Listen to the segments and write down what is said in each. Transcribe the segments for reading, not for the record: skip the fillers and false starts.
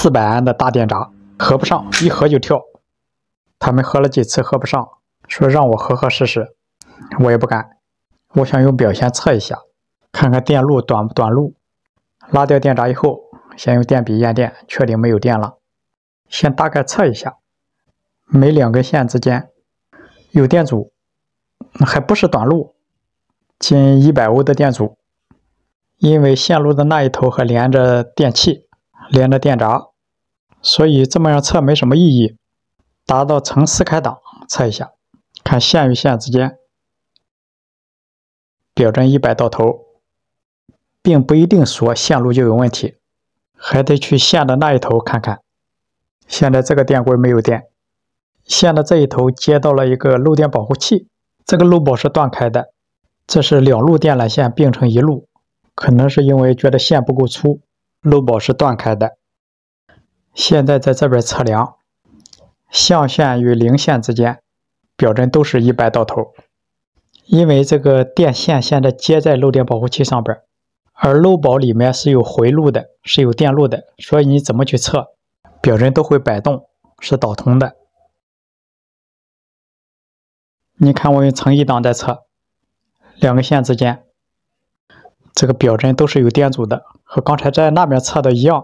400安的大电闸，合不上，一合就跳。他们合了几次合不上，说让我合试试，我也不敢。我想用表先测一下，看看电路短不短路。拉掉电闸以后，先用电笔验电，确定没有电了。先大概测一下，每2根线之间有电阻，还不是短路，仅100欧的电阻。因为线路的那一头还连着电器，连着电闸，所以这么样测没什么意义。达到层4开档测一下，看线与线之间，表针100到头，并不一定说线路就有问题，还得去线的那一头看看。现在这个电棍没有电，线的这一头接到了一个漏电保护器，这个漏保是断开的，这是2路电缆线并成一路，可能是因为觉得线不够粗，漏保是断开的。现在在这边测量，象线与零线之间表针都是100到头，因为这个电线现在接在漏电保护器上边，而漏保里面是有回路的，是有电路的，所以你怎么去测，表针都会摆动，是导通的。你看我用层1档在测，2个线之间，这个表针都是有电阻的，和刚才在那边测的一样。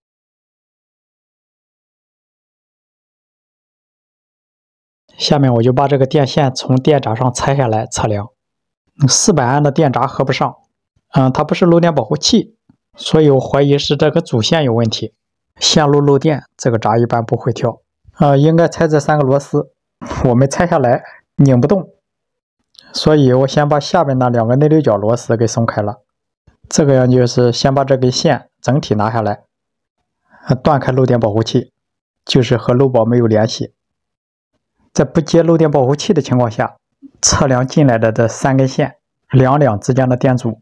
下面我就把这个电线从电闸上拆下来测量。400安的电闸合不上，它不是漏电保护器，所以我怀疑是这个主线有问题。线路漏电，这个闸一般不会跳。应该拆这3个螺丝，我们拆下来拧不动，所以我先把下面那2个内六角螺丝给松开了。这个样就是先把这根线整体拿下来，断开漏电保护器，就是和漏保没有联系。在不接漏电保护器的情况下，测量进来的这3根线两之间的电阻，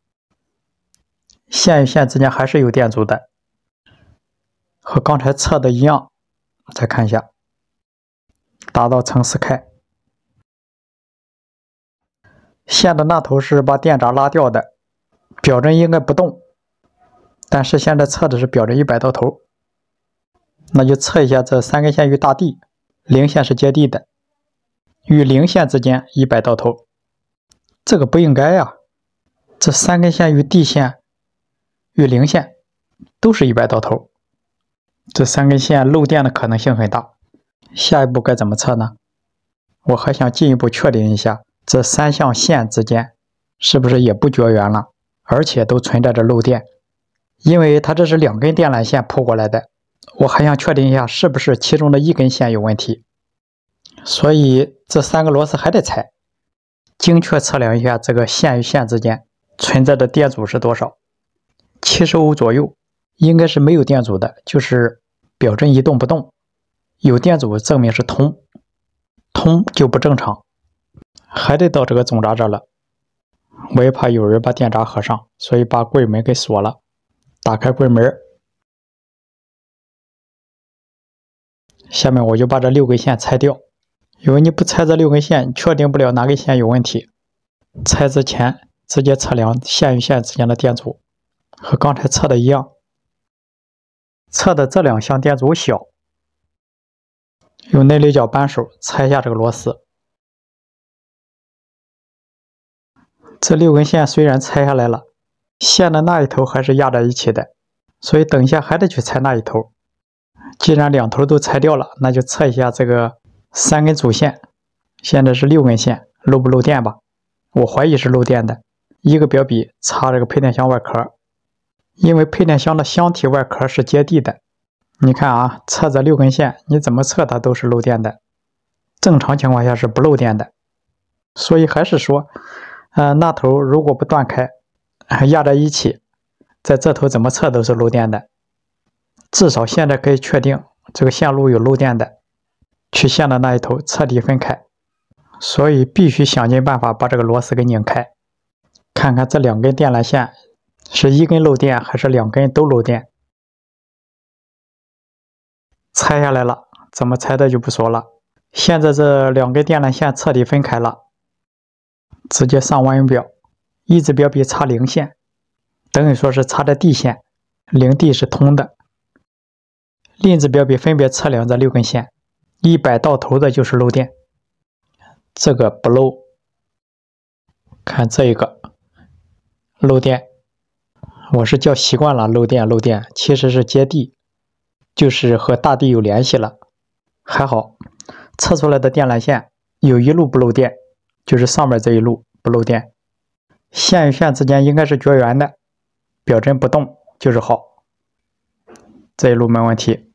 线与线之间还是有电阻的，和刚才测的一样。再看一下，达到层4开。线的那头是把电闸拉掉的，表针应该不动，但是现在测的是表针100到头，那就测一下这3根线与大地，零线是接地的，与零线之间100到头，这个不应该呀。这3根线与地线与零线都是100到头，这3根线漏电的可能性很大。下一步该怎么测呢？我还想进一步确定一下这3项线之间是不是也不绝缘了，而且都存在着漏电，因为它这是2根电缆线铺过来的，我还想确定一下是不是其中的1根线有问题，所以这3个螺丝还得拆，精确测量一下这个线与线之间存在的电阻是多少，70欧左右，应该是没有电阻的，就是表针一动不动，有电阻证明是通，通就不正常。还得到这个总闸这了，我也怕有人把电闸合上，所以把柜门给锁了。打开柜门，下面我就把这6根线拆掉，因为你不拆这6根线，确定不了哪根线有问题。拆之前直接测量线与线之间的电阻，和刚才测的一样。测的这2项电阻小，用内六角扳手拆下这个螺丝。这6根线虽然拆下来了，线的那一头还是压在一起的，所以等一下还得去拆那一头。既然2头都拆掉了，那就测一下这个3根主线，现在是6根线，漏不漏电吧？我怀疑是漏电的。一个表笔擦这个配电箱外壳，因为配电箱的箱体外壳是接地的。你看啊，测这6根线，你怎么测它都是漏电的，正常情况下是不漏电的。所以还是说那头如果不断开，压在一起，在这头怎么测都是漏电的。至少现在可以确定这个线路有漏电的，去线的那一头彻底分开，所以必须想尽办法把这个螺丝给拧开，看看这2根电缆线是1根漏电还是2根都漏电。拆下来了，怎么拆的就不说了。现在这2根电缆线彻底分开了，直接上万用表，一支表笔插零线，等于说是插在地线，零地是通的。 令子表笔分别测量这6根线，100到头的就是漏电，这个不漏。看这一个漏电，我是叫习惯了漏电，其实是接地，就是和大地有联系了。还好，测出来的电缆线有一路不漏电，就是上面这一路不漏电，线与线之间应该是绝缘的，表针不动就是好，这一路没问题。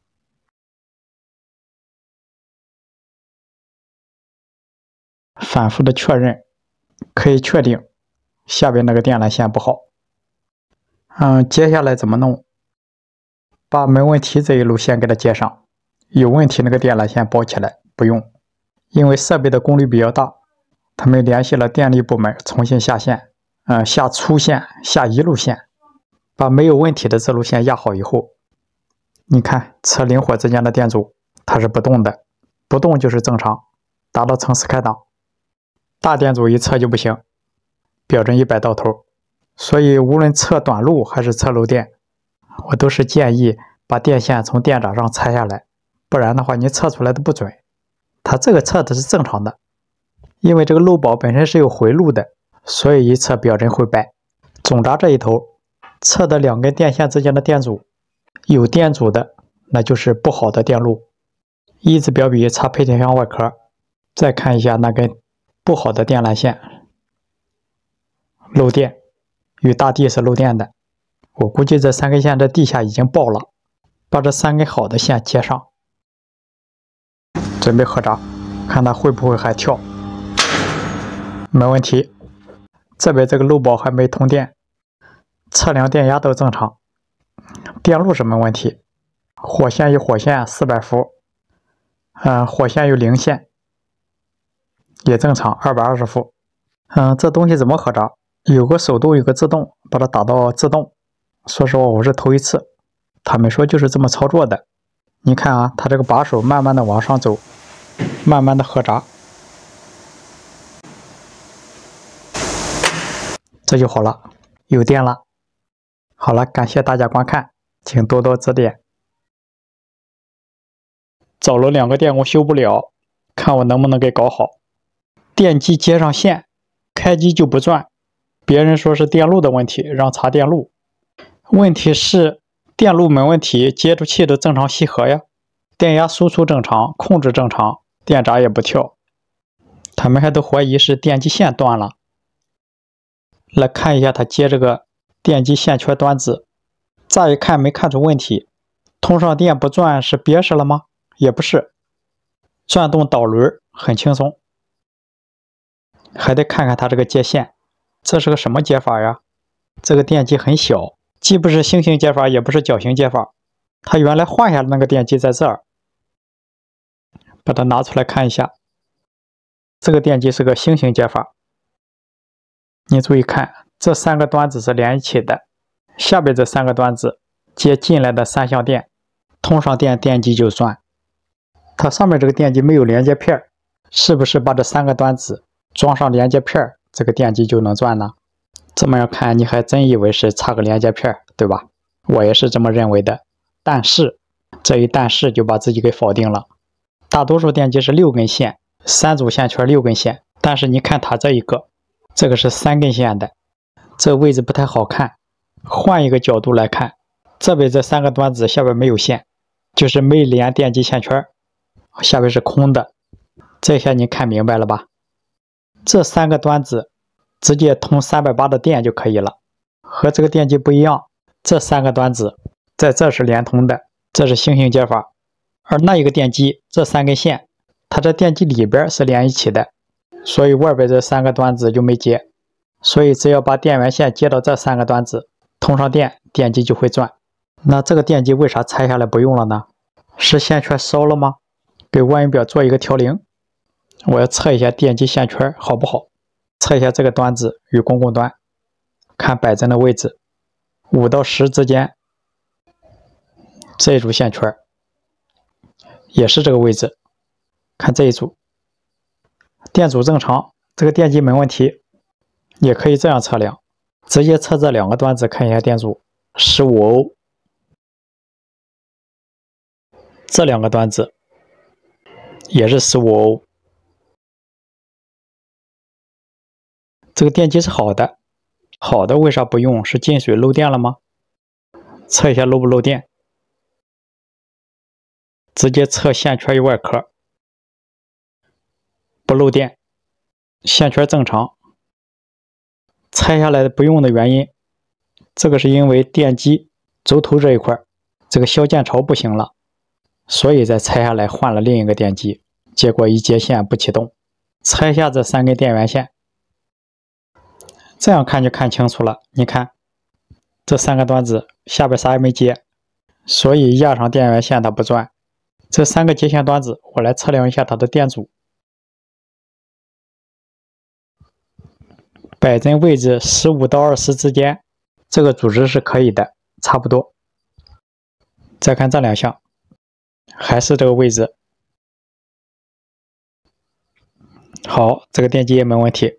反复的确认，可以确定下边那个电缆线不好。接下来怎么弄？把没问题这一路线给它接上，有问题那个电缆线包起来，不用，因为设备的功率比较大，他们联系了电力部门重新下线，下粗线，下一路线，把没有问题的这路线压好以后，你看车灵火之间的电阻它是不动的，不动就是正常，达到城市开档。大电阻一测就不行，标准100到头。所以无论测短路还是测漏电，我都是建议把电线从电闸上拆下来，不然的话你测出来的不准。它这个测的是正常的，因为这个漏保本身是有回路的，所以一测标准会败。总闸这一头测的2根电线之间的电阻，有电阻的那就是不好的电路。一子表笔擦配电箱外壳，再看一下那根不好的电缆线，漏电，与大地是漏电的。我估计这3根线在地下已经爆了，把这3根好的线接上，准备合闸，看它会不会还跳。没问题，这边这个漏保还没通电，测量电压都正常，电路是没问题。火线与火线400伏，火线与零线也正常220伏。这东西怎么合闸？有个手动有个自动，把它打到自动。说实话我是头一次，他们说就是这么操作的。你看啊，它这个把手慢慢的往上走，慢慢的合闸，这就好了，有电了。好了，感谢大家观看，请多多指点。找了2个电工修不了，看我能不能给搞好。电机接上线，开机就不转，别人说是电路的问题，让查电路。问题是电路没问题，接触器都正常吸合呀，电压输出正常，控制正常，电闸也不跳。他们还都怀疑是电机线断了。来看一下他接这个电机线圈端子，乍一看没看出问题。通上电不转是憋实了吗？也不是，转动导轮很轻松。还得看看它这个接线，这是个什么接法呀？这个电机很小，既不是星形接法，也不是角形接法。它原来换下的那个电机在这儿，把它拿出来看一下。这个电机是个星形接法。你注意看，这3个端子是连一起的，下边这3个端子接进来的3相电，通上电，电机就转。它上面这个电机没有连接片，是不是把这3个端子装上连接片，这个电机就能转呢？这么样看，你还真以为是插个连接片，对吧？我也是这么认为的。但是这一但是就把自己给否定了。大多数电机是6根线，3组线圈6根线，但是你看它这一个，这个是3根线的，这位置不太好看。换一个角度来看，这边这3个端子下边没有线，就是没连电机线圈，下边是空的。这下你看明白了吧？这3个端子直接通380的电就可以了。和这个电机不一样，这3个端子在这是连通的，这是星形接法。而那一个电机这3根线，它这电机里边是连一起的，所以外边这3个端子就没接。所以只要把电源线接到这3个端子，通上电，电机就会转。那这个电机为啥拆下来不用了呢？是线圈烧了吗？给万用表做一个调零。我要测一下电机线圈好不好，测一下这个端子与公共端，看摆针的位置，5到10之间，这一组线圈也是这个位置，看这一组，电阻正常，这个电机没问题。也可以这样测量，直接测这2个端子看一下电阻，15欧。 这2个端子也是15欧。这个电机是好的，好的为啥不用？是进水漏电了吗？测一下漏不漏电。直接测线圈与外壳，不漏电，线圈正常。拆下来的不用的原因，这个是因为电机轴头这一块这个消键槽不行了，所以再拆下来换了另一个电机，结果一接线不启动。拆下这3根电源线，这样看就看清楚了。你看这3个端子下边啥也没接，所以压上电源线它不转。这3个接线端子，我来测量一下它的电阻，摆针位置15到20之间，这个阻值是可以的，差不多。再看这2项，还是这个位置。好，这个电机也没问题。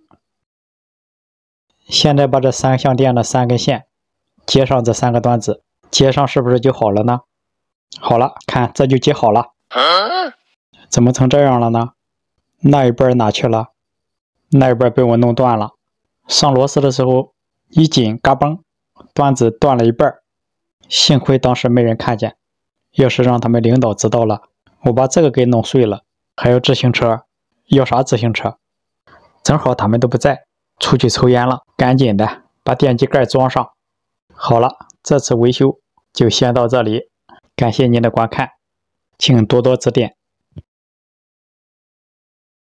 现在把这3项电的3根线接上这3个端子，接上是不是就好了呢？好了，看这就接好了。怎么成这样了呢？那一半哪去了？那一半被我弄断了。上螺丝的时候一紧，嘎嘣，端子断了一半。幸亏当时没人看见，要是让他们领导知道了，我把这个给弄碎了。还有自行车，要啥自行车？正好他们都不在，出去抽烟了，赶紧的把电机盖装上。好了，这次维修就先到这里，感谢您的观看，请多多指点。